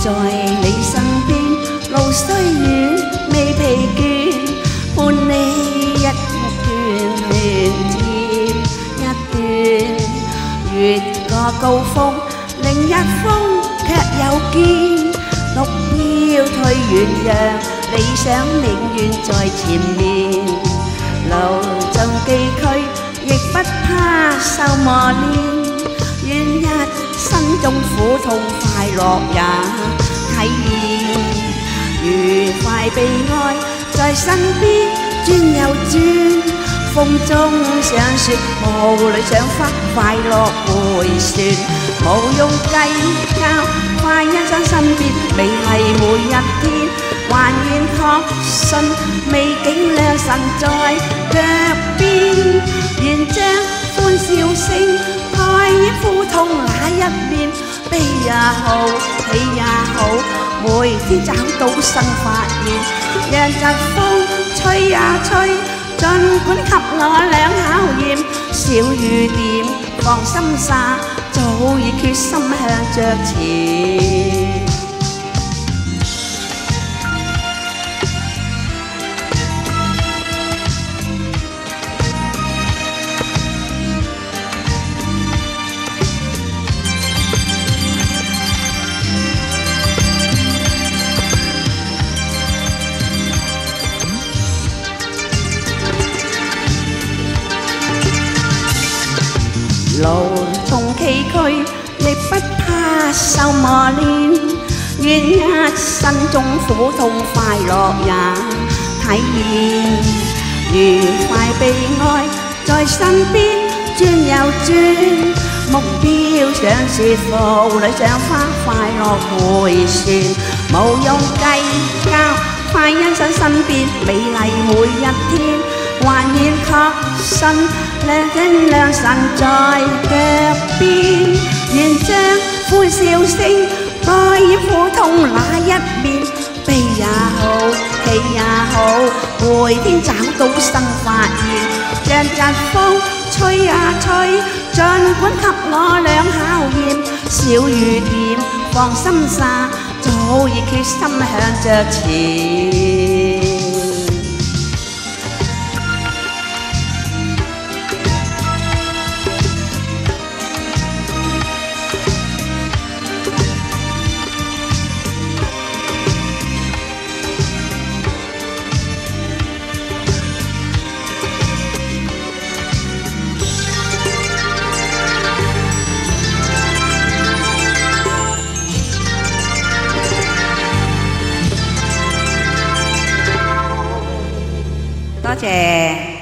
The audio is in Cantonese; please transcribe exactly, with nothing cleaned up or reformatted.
在你身邊，路雖遠未疲倦，伴你一段段接一段，越過高峰，另一峰卻又見，目標退遠，讓理想永遠在前面，路盡崎嶇，亦不怕受磨練。願一生中苦痛快樂也體驗，愉快悲哀在身邊轉又轉，風中想說無理想法快樂迴旋，無用計較，快欣賞身邊美麗每一天，還願確信美景良辰在腳邊，願將歡笑聲蓋掩苦痛那一面，悲也好，喜也好，每天找到新發現，讓疾風吹也吹，儘管給我倆考驗，小雨點放心撒，早已決心向着前。路縱崎嶇，亦不怕受磨練，願一生中苦痛快樂也體驗，愉快悲哀在身邊轉又轉，目標想說服理想花快樂迴旋，無用計較，快欣賞身邊美麗每一天，還願確信良景良辰在腳邊，願將歡笑聲蓋掩苦痛那一面，悲也好，喜也好，每天找到新發現，讓疾風吹也吹，儘管給我倆考驗，小雨點放心撒，早已決心向着前。多謝。